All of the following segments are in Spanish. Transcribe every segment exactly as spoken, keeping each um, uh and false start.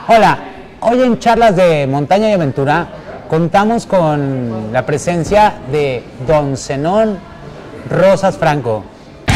Hola, hoy en Charlas de Montaña y Aventura contamos con la presencia de don Zenón Rosas Franco.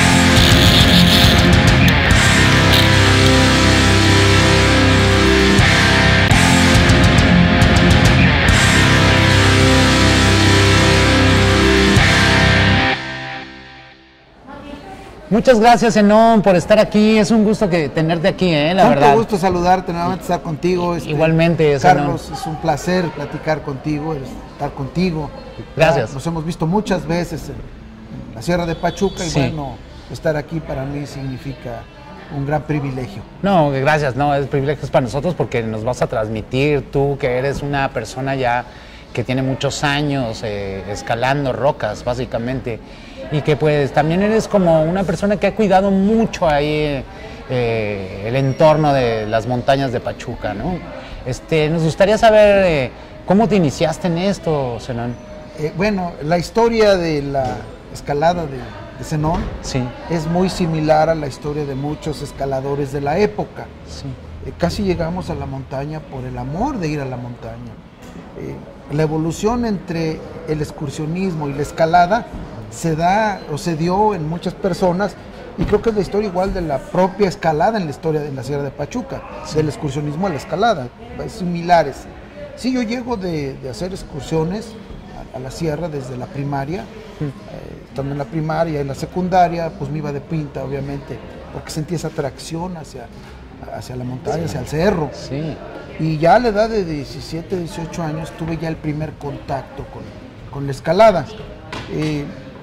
Muchas gracias, Zenón, por estar aquí. Es un gusto que tenerte aquí, ¿eh? La Tanto verdad. gusto saludarte, nuevamente estar contigo. Este, Igualmente, Carlos, Zenón. es un placer platicar contigo, estar contigo. Gracias. Ya nos hemos visto muchas veces en, en la Sierra de Pachuca y Sí. bueno, estar aquí para mí significa un gran privilegio. No, gracias, no, es privilegio es para nosotros porque nos vas a transmitir tú que eres una persona ya que tiene muchos años eh, escalando rocas, básicamente, y que pues también eres como una persona que ha cuidado mucho ahí eh, el entorno de las montañas de Pachuca, ¿no? Este, nos gustaría saber eh, cómo te iniciaste en esto, Zenón. Eh, bueno, la historia de la escalada de, de Zenón Sí, es muy similar a la historia de muchos escaladores de la época. sí, Eh, casi llegamos a la montaña por el amor de ir a la montaña. Eh, la evolución entre el excursionismo y la escalada se da o se dio en muchas personas y creo que es la historia igual de la propia escalada en la historia de la Sierra de Pachuca, Sí. del excursionismo a la escalada, es similares. Sí, yo llego de, de hacer excursiones a, a la sierra desde la primaria, eh, estando en la primaria y en la secundaria, pues me iba de pinta, obviamente, porque sentí esa atracción hacia, hacia la montaña, hacia el cerro. sí. Y ya a la edad de diecisiete, dieciocho años tuve ya el primer contacto con, con la escalada. Eh,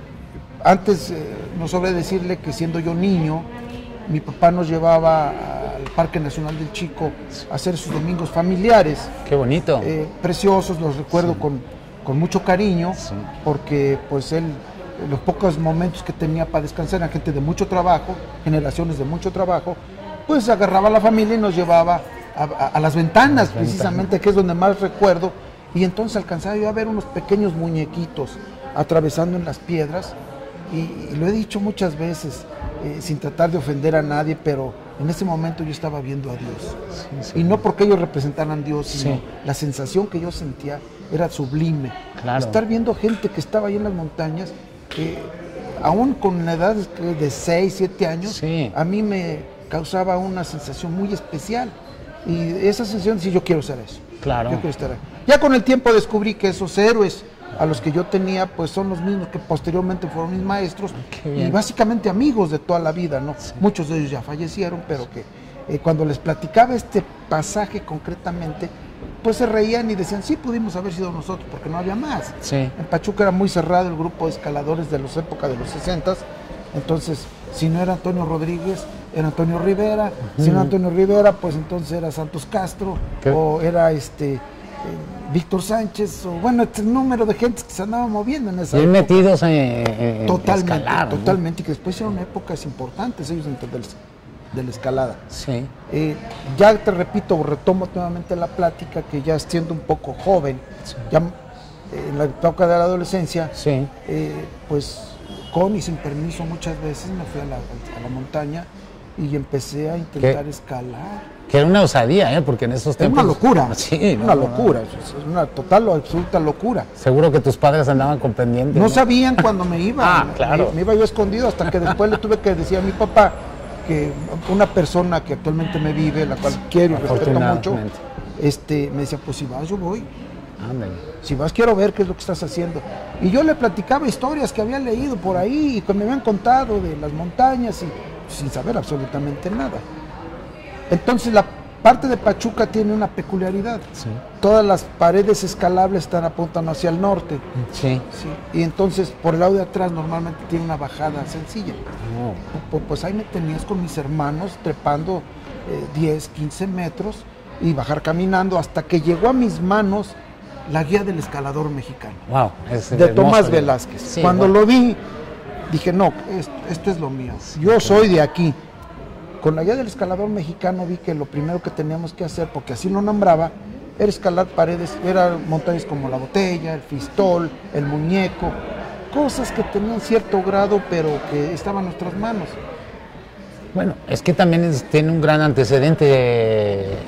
antes, eh, no sobra decirle que siendo yo niño, mi papá nos llevaba al Parque Nacional del Chico a hacer sus domingos familiares, Qué bonito. eh, preciosos, los recuerdo Sí. con, con mucho cariño, Sí. porque pues él, los pocos momentos que tenía para descansar, eran gente de mucho trabajo, generaciones de mucho trabajo, pues agarraba a la familia y nos llevaba a, a- a las ventanas, Las precisamente, ventanas. que es donde más recuerdo, y entonces alcanzaba yo a ver unos pequeños muñequitos atravesando en las piedras, y, y lo he dicho muchas veces, eh, sin tratar de ofender a nadie, pero en ese momento yo estaba viendo a Dios. Sí, sí. Y no porque ellos representaran a Dios, sino Sí. la sensación que yo sentía era sublime. Claro. Estar viendo gente que estaba ahí en las montañas, que aún con la edad de seis, siete años, Sí. a mí me causaba una sensación muy especial. Y esa sensación, sí, yo quiero ser eso. Claro. Yo quiero estar ahí. Ya con el tiempo descubrí que esos héroes a los que yo tenía, pues son los mismos que posteriormente fueron mis maestros Qué y bien. básicamente amigos de toda la vida, ¿no? Muchos de ellos ya fallecieron, pero que eh, cuando les platicaba este pasaje concretamente, pues se reían y decían, sí, pudimos haber sido nosotros, porque no había más. Sí. En Pachuca era muy cerrado el grupo de escaladores de la época de los sesentas, entonces si no era Antonio Rodríguez, era Antonio Rivera, si no era Antonio Rivera, pues entonces era Santos Castro, ¿Qué? o era este eh, Víctor Sánchez, o bueno, este número de gente que se andaba moviendo en esa Bien época. metidos en, en Totalmente, escalar, ¿no? totalmente, y que después eran épocas importantes ellos dentro del- de la escalada. Sí. Eh, ya te repito, retomo nuevamente la plática, que ya siendo un poco joven, ya eh, en la época de la adolescencia, Sí. eh, pues con y sin permiso muchas veces me fui a la, a la montaña y empecé a intentar ¿Qué? escalar. Que era una osadía, ¿eh? Porque en esos Es tiempos... una locura, Sí, una no, no, locura, es una total o absoluta locura. Seguro que tus padres andaban con pendientes. No sabían cuando me iba, Ah, claro. me, me iba yo escondido hasta que después le tuve que decir a mi papá que una persona que actualmente me vive, la cual quiero y respeto mucho, Afortunadamente. este, me decía, pues si vas yo voy, Ándale. si vas quiero ver qué es lo que estás haciendo. Y yo le platicaba historias que había leído por ahí y que me habían contado de las montañas y sin saber absolutamente nada. Entonces la parte de Pachuca tiene una peculiaridad. Sí. Todas las paredes escalables están apuntando hacia el norte. Sí. Sí, y entonces por el lado de atrás normalmente tiene una bajada sencilla. Oh. Pu- Pues ahí me tenías con mis hermanos trepando eh, diez, quince metros y bajar caminando hasta que llegó a mis manos la guía del escalador mexicano, Wow. Es de hermoso, Tomás ¿no? Velázquez. Sí, Cuando bueno. lo vi, dije, no, esto, esto es lo mío. Yo soy de aquí. Con la guía del escalador mexicano vi que lo primero que teníamos que hacer, porque así lo nombraba, era escalar paredes, eran montañas como la Botella, el Fistol, el Muñeco, cosas que tenían cierto grado, pero que estaban en nuestras manos. Bueno, es que también es- tiene un gran antecedente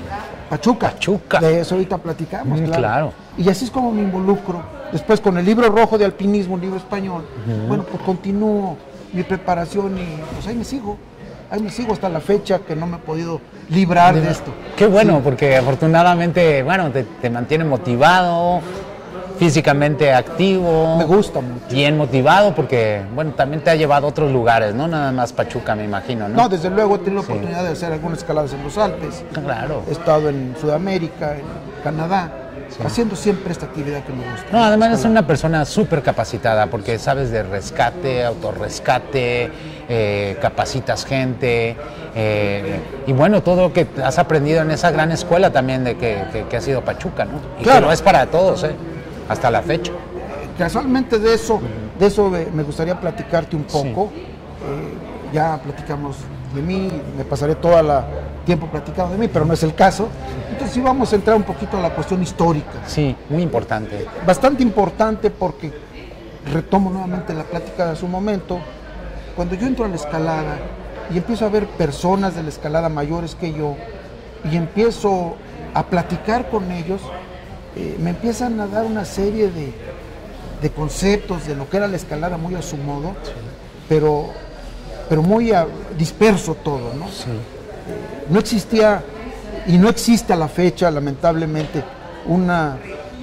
Pachuca. Pachuca. De eso ahorita platicamos, Mm, claro. claro. Y así es como me involucro. Después con el libro rojo de alpinismo, un libro español, Ujú. bueno, pues continúo mi preparación y pues ahí me sigo. Ahí me sigo hasta la fecha que no me he podido librar de esto. Qué bueno, Sí. porque afortunadamente, bueno, te, te mantiene motivado, físicamente activo. Me gusta mucho. Bien motivado, porque, bueno, también te ha llevado a otros lugares, ¿no? Nada más Pachuca, me imagino, ¿no? No, desde luego he tenido la Sí. oportunidad de hacer algunas escaladas en los Alpes. Claro. He estado en Sudamérica, en Canadá, haciendo siempre esta actividad que me gusta. No, además es Escalar. una persona súper capacitada porque sabes de rescate, autorrescate, eh, capacitas gente eh, y bueno, todo lo que has aprendido en esa gran escuela también de que, que, que ha sido Pachuca, ¿no? Y Claro. que no es para todos, ¿eh? Hasta la fecha. Casualmente de eso, de eso me me gustaría platicarte un poco. Eh, ya platicamos de mí, me pasaré todo el tiempo platicando de mí, pero no es el caso. Entonces sí vamos a entrar un poquito a la cuestión histórica. Sí, muy importante. Bastante importante porque retomo nuevamente la plática de su momento. Cuando yo entro a la escalada y empiezo a ver personas de la escalada mayores que yo y empiezo a platicar con ellos, eh, me empiezan a dar una serie de, de conceptos de lo que era la escalada muy a su modo, pero, pero muy a- disperso todo, ¿no? Sí. No existía y no existe a la fecha, lamentablemente, una,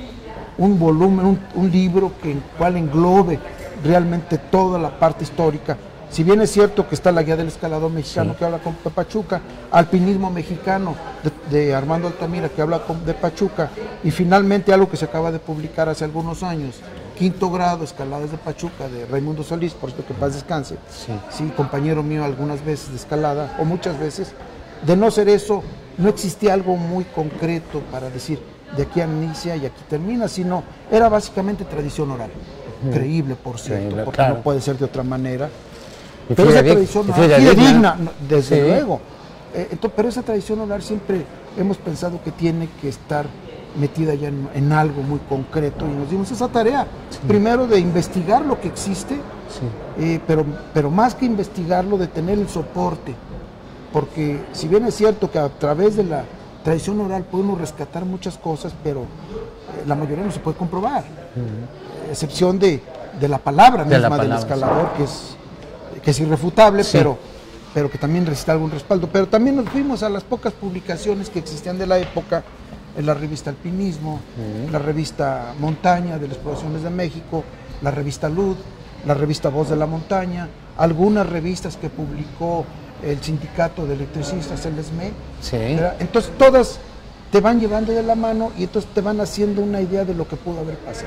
un volumen, un, un libro que cual englobe realmente toda la parte histórica. Si bien es cierto que está la guía del escalador mexicano Sí. que habla con, de Pachuca, alpinismo mexicano de, de Armando Altamira que habla con- de Pachuca, y finalmente algo que se acaba de publicar hace algunos años, quinto grado, escaladas de Pachuca, de Raimundo Solís, por esto que paz descanse, Sí. sí, compañero mío algunas veces de escalada, o muchas veces. De no ser eso, no existía algo muy concreto para decir de aquí inicia y aquí termina, sino era básicamente tradición oral. Creíble, por cierto, Creíble, porque claro. no puede ser de otra manera. Y Pero esa fidedigna, tradición y oral, fidedigna. fidedigna, no, desde Sí. luego. Eh, ento- pero esa tradición oral siempre hemos pensado que tiene que estar metida ya en, en algo muy concreto y nos dimos esa tarea, primero de investigar lo que existe, Sí. eh, pero, pero más que investigarlo, de tener el soporte, porque si bien es cierto que a través de la tradición oral podemos rescatar muchas cosas, pero eh, la mayoría no se puede comprobar, eh, excepción de, de la palabra De la misma del palabra, escalador, que es, que es irrefutable, Sí. pero, pero que también necesita algún respaldo. Pero también nos fuimos a las pocas publicaciones que existían de la época, en la revista Alpinismo, la revista Montaña de las Exploraciones de México, la revista Lud, la revista Voz de la Montaña, algunas revistas que publicó el Sindicato de Electricistas, el ESME. Sí. ¿verdad? Entonces todas te van llevando de la mano y entonces te van haciendo una idea de lo que pudo haber pasado.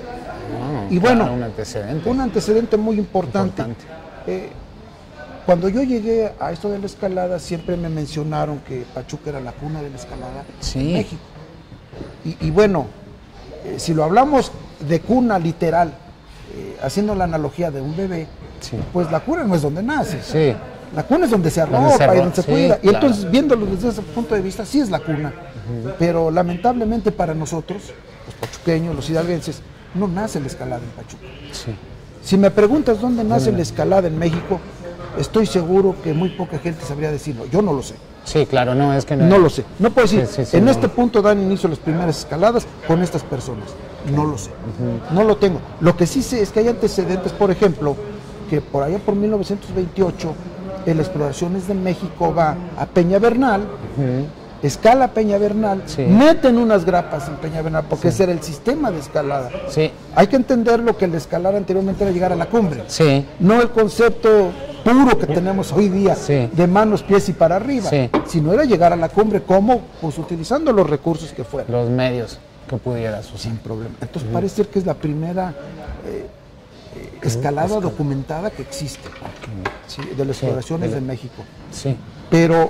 Ah, Y claro, bueno, un antecedente. un antecedente muy importante. Importante. Eh, cuando yo llegué a esto de la escalada, siempre me mencionaron que Pachuca era la cuna de la escalada Sí. en México. Y, y bueno, eh, si lo hablamos de cuna literal, eh, haciendo la analogía de un bebé, Sí. pues la cuna no es donde nace. Sí. La cuna es donde se Donde arropa se y arro- donde se sí, cuida. Y claro. entonces, viéndolo desde ese punto de vista, sí es la cuna. Pero lamentablemente para nosotros, los pachuqueños, los hidalguenses, no nace la escalada en Pachuca. Sí. Si me preguntas dónde nace la escalada en México, estoy seguro que muy poca gente sabría decirlo. Yo no lo sé. Sí, claro, no, es que no. No lo sé. No puedo decir, Sí, sí, sí, en no. este punto dan inicio las primeras escaladas con estas personas. No lo sé. No lo tengo. Lo que sí sé es que hay antecedentes, por ejemplo, que por allá por mil novecientos veintiocho, en las exploraciones de México va a Peña Bernal, escala Peña Bernal, Sí. meten unas grapas en Peña Bernal, porque ese era el sistema de escalada. Sí. Hay que entender lo que el escalar anteriormente era llegar a la cumbre. Sí. No el concepto puro que tenemos hoy día Sí. de manos, pies y para arriba, Sí. sino era llegar a la cumbre como, pues utilizando los recursos que fueran, Los medios que pudieras usar. sin problema. Entonces parece ser que es la primera eh, eh, escalada documentada que existe, ¿sí? de las Sí, exploraciones de de, la- México. Sí. Pero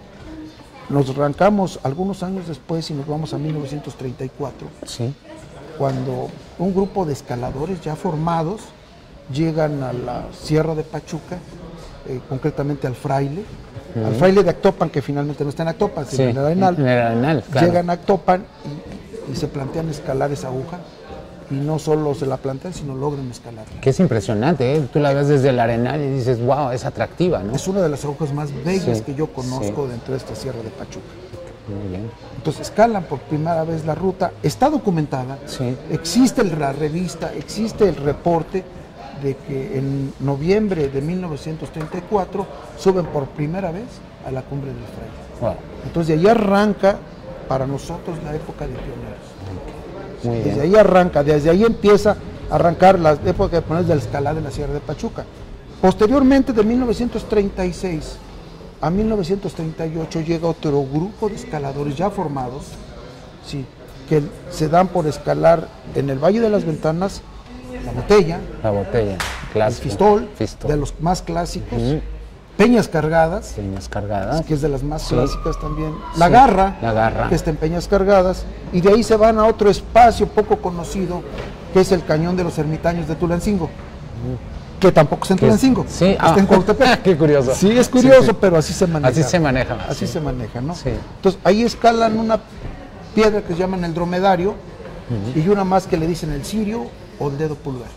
nos arrancamos algunos años después y nos vamos a mil novecientos treinta y cuatro, Sí. cuando un grupo de escaladores ya formados llegan a la Sierra de Pachuca, eh, concretamente al Fraile, al Fraile de Actopan, que finalmente no está en Actopan, sino Sí. en el Arenal. En el Arenal, claro. Llegan a Actopan y, y se plantean escalar esa aguja, y no solo se la plantean, sino logran escalarla. Que es impresionante, ¿eh? Tú la ves desde el Arenal y dices, wow, es atractiva, ¿no? Es una de las agujas más bellas Sí, que yo conozco sí. dentro de esta Sierra de Pachuca. Muy bien. Entonces escalan por primera vez la ruta, está documentada, Sí. existe la revista, existe el reporte de que en noviembre de mil novecientos treinta y cuatro suben por primera vez a la cumbre del Fraile. Wow. Entonces de ahí arranca para nosotros la época de pioneros. Muy Desde bien. ahí arranca, desde ahí empieza a arrancar la época de pioneros de la escalada en la Sierra de Pachuca. Posteriormente, de mil novecientos treinta y seis a mil novecientos treinta y ocho, llega otro grupo de escaladores ya formados, sí, que se dan por escalar en el Valle de las Ventanas, la Botella, La botella. el Clásico. Fistol, Fistol. de los más clásicos, Ujú. Peñas Cargadas, Peñas cargadas. que es de las más Sí. clásicas también, La Sí, Garra, La Garra. que está en Peñas Cargadas, y de ahí se van a otro espacio poco conocido, que es el Cañón de los Ermitaños de Tulancingo, que tampoco es en Que es- Tulancingo, sí, está ah. en Cuautepec. Qué curioso. Sí, es curioso, Sí, sí. pero así se maneja. Así se maneja. Así sí. se maneja, ¿no? Sí. Entonces, ahí escalan una piedra que se llaman el dromedario, y una más que le dicen el cirio o el dedo pulgar.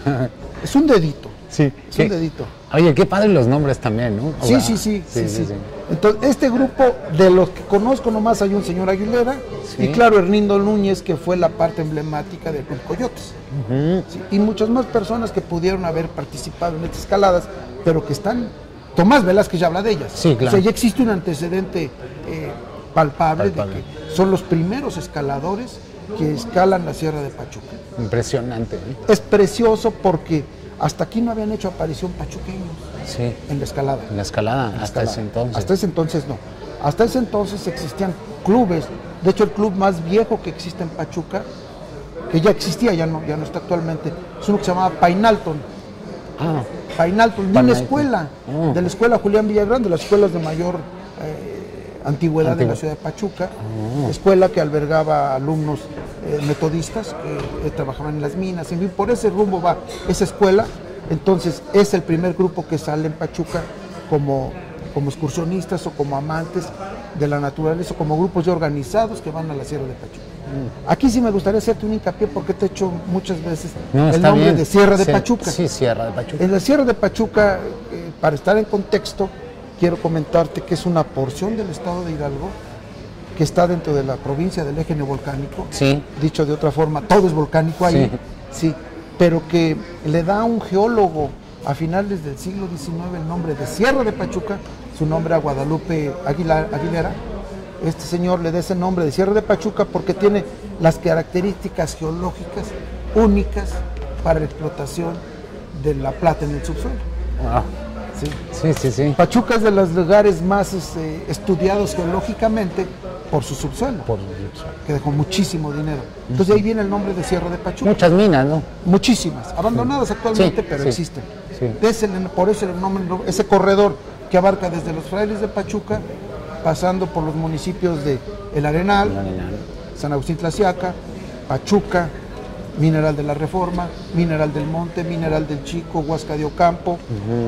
Es un dedito, Sí. es ¿Qué? un dedito. Oye, qué padre los nombres también, ¿no? O Sí, sea, sí, sí, sí, sí. Entonces, este grupo, de los que conozco nomás hay un señor Aguilera, Sí. y claro, Hernindo Núñez, que fue la parte emblemática del Club Coyotes. Ujú. Sí, y muchas más personas que pudieron haber participado en estas escaladas, pero que están... Tomás Velázquez ya habla de ellas. Sí, claro. O sea, ya existe un antecedente eh, palpable, Palpable. de que son los primeros escaladores que escalan la Sierra de Pachuca. Impresionante. ¿eh? Es precioso porque hasta aquí no habían hecho aparición pachuqueños Sí. en la escalada. En la escalada, En la hasta escalada. ese entonces. Hasta ese entonces no. Hasta ese entonces existían clubes. De hecho, el club más viejo que existe en Pachuca, que ya existía, ya no, ya no está actualmente, es uno que se llamaba Painalton. Ah, Painalton, de una Painalton. escuela, Oh. de la escuela Julián Villagrán, de las escuelas de mayor eh, antigüedad de Antigua. la ciudad de Pachuca, escuela que albergaba alumnos eh, metodistas que eh, trabajaban en las minas, en fin, por ese rumbo va esa escuela. Entonces es el primer grupo que sale en Pachuca como, como excursionistas o como amantes de la naturaleza, o como grupos ya organizados que van a la Sierra de Pachuca. Aquí sí me gustaría hacerte un hincapié porque te he hecho muchas veces no, el está nombre bien. de Sierra de Sí, Pachuca. Sí, Sierra de Pachuca. En la Sierra de Pachuca, eh, para estar en contexto, quiero comentarte que es una porción del estado de Hidalgo que está dentro de la provincia del eje neovolcánico. Sí. Dicho de otra forma, todo es volcánico ahí, sí, pero que le da a un geólogo a finales del siglo diecinueve el nombre de Sierra de Pachuca, su nombre a Guadalupe Aguilar, Aguilera. Este señor le da ese nombre de Sierra de Pachuca porque tiene las características geológicas únicas para la explotación de la plata en el subsuelo. Ah, ¿Sí? sí, sí, sí. Pachuca es de los lugares más este, estudiados geológicamente por su subsuelo, Por- que dejó muchísimo dinero. Entonces de ahí viene el nombre de Sierra de Pachuca. Muchas minas, ¿no? Muchísimas, abandonadas actualmente, Sí, pero sí, existen. sí. Es el- por eso el nombre, ese corredor que abarca desde los Frailes de Pachuca, pasando por los municipios de El Arenal, El Arenal. San Agustín Tlaxiaca, Pachuca, Mineral de la Reforma, Mineral del Monte, Mineral del Chico, Huasca de Ocampo,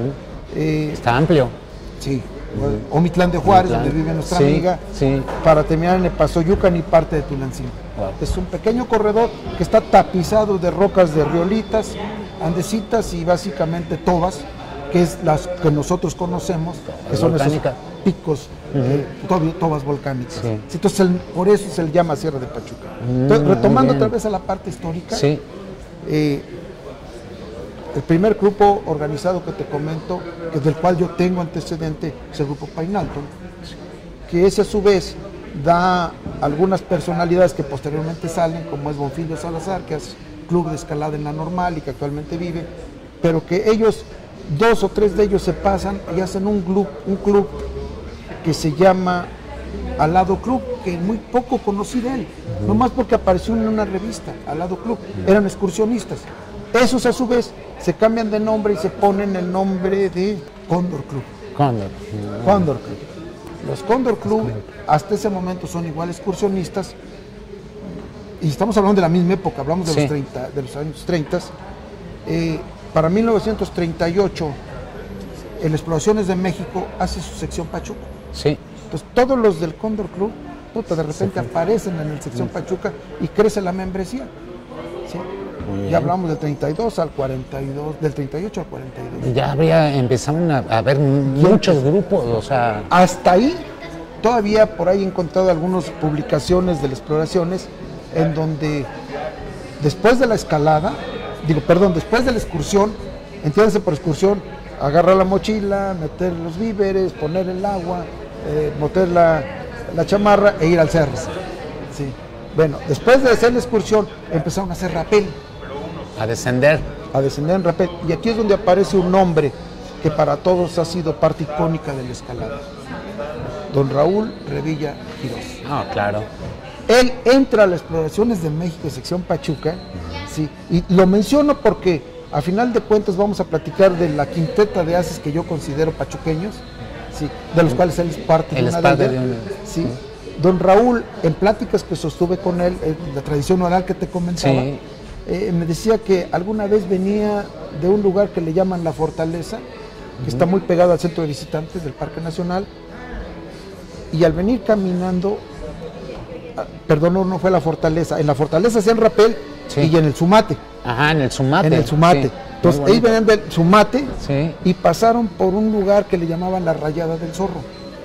eh, Está amplio. sí, Omitlán de Juárez, Omitlán. donde vive nuestra Sí, amiga, sí. para terminar en Epazoyucan y parte de Tulancingo. Wow. Es un pequeño corredor que está tapizado de rocas de riolitas, andesitas y básicamente tobas, que es las que nosotros conocemos, que son esos Volcánica. picos, eh, tobi- tobas volcánicas. Sí. Entonces, el- por eso se le llama Sierra de Pachuca. Mm, Entonces, muy retomando bien. otra vez a la parte histórica, Sí. eh, el primer grupo organizado que te comento, que del cual yo tengo antecedente, es el grupo Painalton, que ese a su vez da algunas personalidades que posteriormente salen, como es Bonfilio Salazar, que es club de escalada en la normal y que actualmente vive, pero que ellos, dos o tres de ellos se pasan y hacen un club, un club que se llama Alado Club, que muy poco conocí de él, nomás porque apareció en una revista, Alado Club, eran excursionistas. Esos a su vez se cambian de nombre y se ponen el nombre de Cóndor Club. Cóndor. Cóndor Club. Los Cóndor Club hasta ese momento son igual excursionistas, y estamos hablando de la misma época, hablamos de, Sí. los, treinta, de los años treinta. Eh, para mil novecientos treinta y ocho, el Exploraciones de México hace su sección Pachuca. Sí. Entonces todos los del Cóndor Club, puta, de repente fue. aparecen en el sección Pachuca y crece la membresía. ¿Sí? Muy bien. Ya hablamos del treinta y dos al cuarenta y dos, del treinta y ocho al cuarenta y dos. Ya habría, empezaron a, a haber muchos grupos, o sea, Hasta ahí todavía por ahí he encontrado algunas publicaciones de las exploraciones en donde después de la escalada, digo, perdón, después de la excursión, entiéndase por excursión, agarrar la mochila, meter los víveres, poner el agua, eh, meter la, la chamarra e ir al cerro. Sí. Bueno, después de hacer la excursión, empezaron a hacer rapel. A descender. A descender en rapel. Y aquí es donde aparece un nombre que para todos ha sido parte icónica de la escalada. Don Raúl Revilla Quirós. Ah, claro. Él entra a las exploraciones de México, sección Pachuca, sí, y lo menciono porque a final de cuentas vamos a platicar de la quinteta de ases que yo considero pachuqueños, sí, de los cuales él es parte él de una una de de ellas. un... Sí. Don Raúl, en pláticas que sostuve con él, en la tradición oral que te comentaba, Sí. eh, me decía que alguna vez venía de un lugar que le llaman La Fortaleza, que uh-huh. está muy pegado al centro de visitantes del Parque Nacional, y al venir caminando, perdón, no, no fue La Fortaleza, en La Fortaleza hacían rapel, sí. y en el Sumate. Ajá, en el Sumate. En el Sumate. Sí. Entonces, ellos venían del Sumate, sí. y pasaron por un lugar que le llamaban La Rayada del Zorro.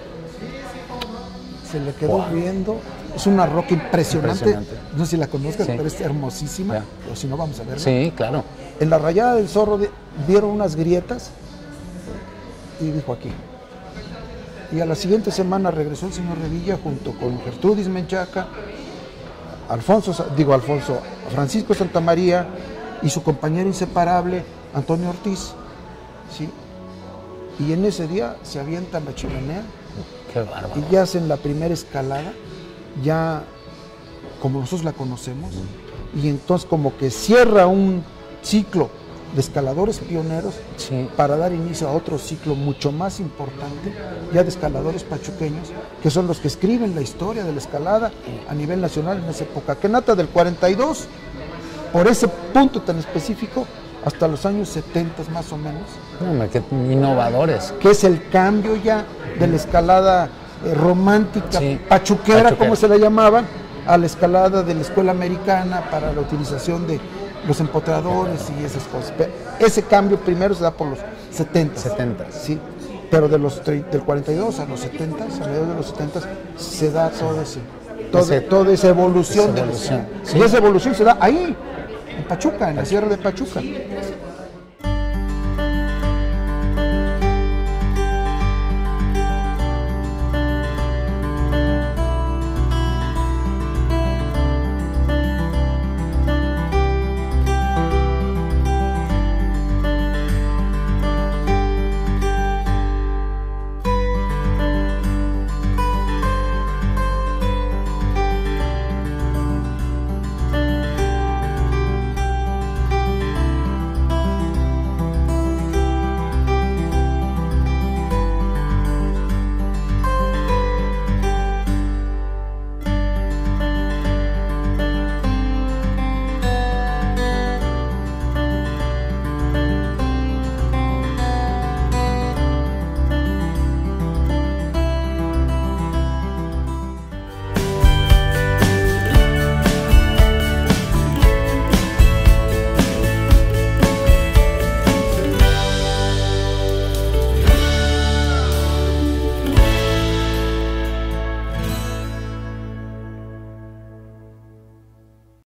Se le quedó wow. viendo, es una roca impresionante, impresionante. No sé si la conozcas, sí. pero es hermosísima, yeah. o si no vamos a verla. Sí, claro. En La Rayada del Zorro de, vieron unas grietas y dijo aquí. Y a la siguiente semana regresó el señor Revilla junto con Gertrudis Menchaca, Alfonso, digo Alfonso, Francisco Santamaría y su compañero inseparable, Antonio Ortiz, ¿sí? Y en ese día se avientan la chimenea. Qué bárbaro. Y ya hacen la primera escalada, ya como nosotros la conocemos, y entonces como que cierra un ciclo de escaladores pioneros, sí. para dar inicio a otro ciclo mucho más importante, ya de escaladores pachuqueños, que son los que escriben la historia de la escalada a nivel nacional en esa época, que nata del cuarenta y dos, por ese punto tan específico, hasta los años setenta más o menos. No, qué innovadores. Que es el cambio ya de la escalada eh, romántica, sí. pachuquera, pachuquera, como se la llamaban, a la escalada de la escuela americana para la utilización de los empotradores y esas cosas. Pero ese cambio primero se da por los setenta. setenta. Sí, pero de los del cuarenta y dos a los setenta, a mediados de los setenta, se da todo ese, todo, ese, toda esa evolución. Esa evolución. De, sí. Y esa evolución se da ahí, en Pachuca, en la Sierra de Pachuca.